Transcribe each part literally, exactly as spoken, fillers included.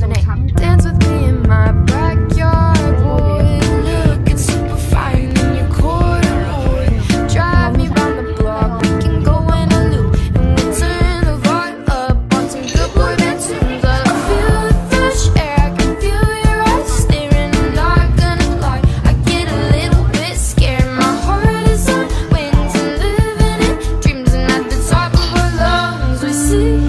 seven eight. Dance with me in my backyard, boy. Looking super fine in your corduroy. Drive me round the block, we can go in a loop, and we'll turn the vibe up on some good boy band tunes. I feel the fresh air, I can feel your eyes staring. I'm not gonna lie, I get a little bit scared. My heart is on wings and living in dreams, and at the top of our lungs we sing.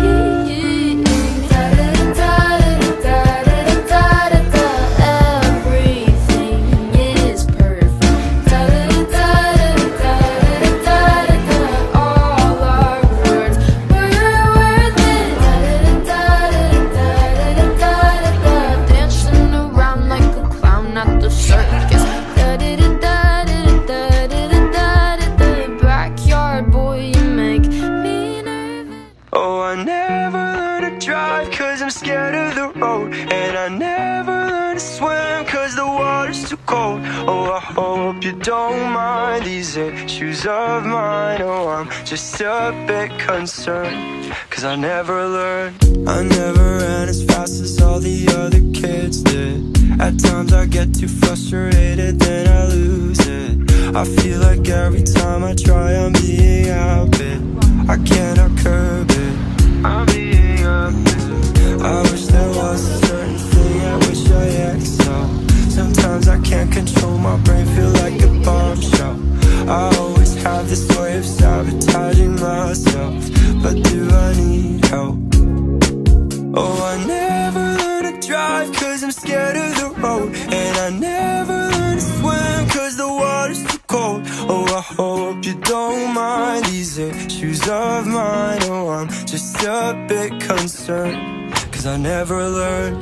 Oh, I never learned to drive cause I'm scared of the road, and I never learned to swim cause the water's too cold. Oh, I hope you don't mind these issues of mine. Oh, I'm just a bit concerned cause I never learned. I never ran as fast as all the other kids did. At times I get too frustrated, then I lose it. I feel like every time I try I'm being outbid. I cannot curb it, I'm being outbid. I wish there was a certain thing I wish I excel. Sometimes I can't control my brain, feel like a bombshell. I always have this way of sabotaging myself, but do I need help? Oh, I never learned to drive cause I'm scared of the road, and I never learned to swim cause the water's too cold. Oh, I hope you don't mind these issues of mine. Oh, I'm just a bit concerned cause I never learned.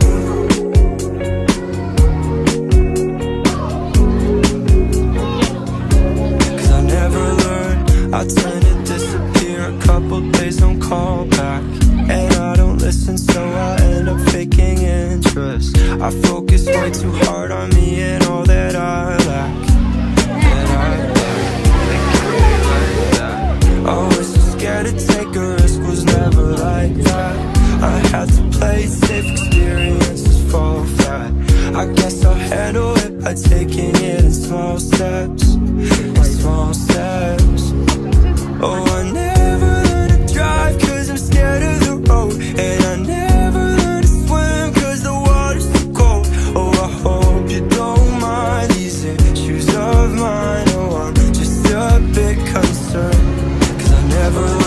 Cause I never learned. I tend to disappear a couple days, don't call back, and I don't listen, so I end up faking interest. I focus way too hard on me and all that I lack, that I lack. I was so scared to take a risk, was never like that. I had to play it safe, experiences fall flat. I guess I'll handle it by taking it in small steps, in small steps. Oh, I never learned to drive cause I'm scared of the road, and I never learned to swim cause the water's too cold. Oh, I hope you don't mind these issues of mine. Oh, I'm just a bit concerned cause I never